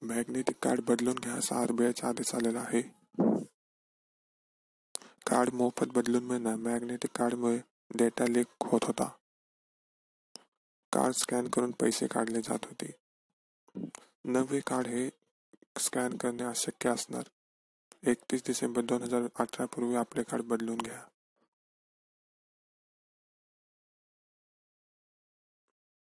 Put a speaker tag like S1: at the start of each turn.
S1: Magnetic card बदलून घ्या असा RBIचा आदेश आलेला आहे. कार्ड मोफत बदलून मिळणार. मॅग्नेटिक कार्डमुळे डेटा लीक होत होता. कार्ड स्कॅन करून पैसे काढले जात होते. नवे कार्ड हे स्कॅन करणे अशक्य असणार. 31 डिसेंबर 2018 पूर्वी आपले कार्ड बदलून घ्या.